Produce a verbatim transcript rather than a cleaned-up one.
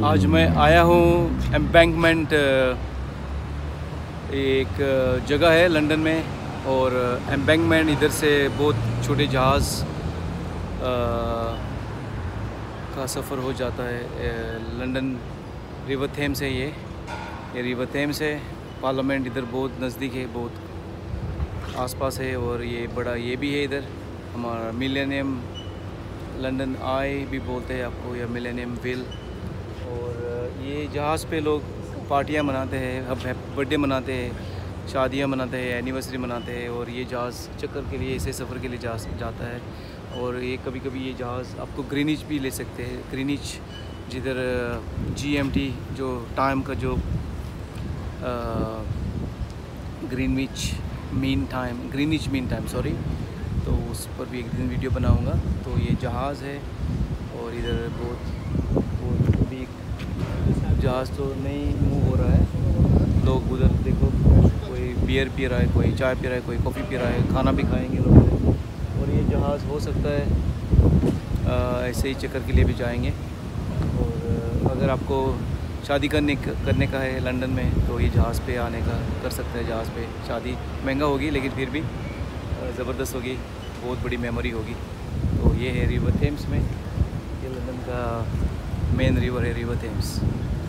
आज मैं आया हूँ एम्बैंकमेंट, एक जगह है लंदन में, और एम्बैंकमेंट इधर से बहुत छोटे जहाज़ का सफ़र हो जाता है। लंदन रिवर थेम्स है, ये ये रिवर थेम्स है। पार्लियामेंट इधर बहुत नज़दीक है, बहुत आसपास है। और ये बड़ा ये भी है इधर हमारा मिलेनियम लंदन आई भी बोलते हैं आपको, या मिलेनियम विल। और ये जहाज़ पे लोग पार्टियां मनाते हैं, अब बर्थडे मनाते हैं, शादियां मनाते हैं, एनिवर्सरी मनाते हैं। और ये जहाज़ चक्कर के लिए, ऐसे सफ़र के लिए जा जाता है। और ये कभी कभी ये जहाज़ आपको ग्रीनिच भी ले सकते हैं। ग्रीनिच जिधर जीएमटी जो टाइम का जो Greenwich mean time Greenwich mean time sorry तो उस पर भी एक दिन वीडियो बनाऊंगा। तो ये जहाज़ है, और इधर बहुत बहुत भी जहाज़ तो नहीं मूव हो रहा है। लोग उधर देखो, कोई बियर पी रहा है, कोई चाय पी रहा है, कोई कॉफ़ी पी रहा है, खाना भी खाएंगे लोग। और ये जहाज़ हो सकता है आ, ऐसे ही चक्कर के लिए भी जाएंगे। और अगर आपको शादी करने करने का है लंदन में, तो ये जहाज़ पे आने का कर सकते हैं। जहाज़ पे शादी महंगा होगी, लेकिन फिर भी ज़बरदस्त होगी, बहुत बड़ी मेमोरी होगी। तो ये है रिवर थेम्स में, ये लंदन का मेन रिवर है, रिवर थेम्स।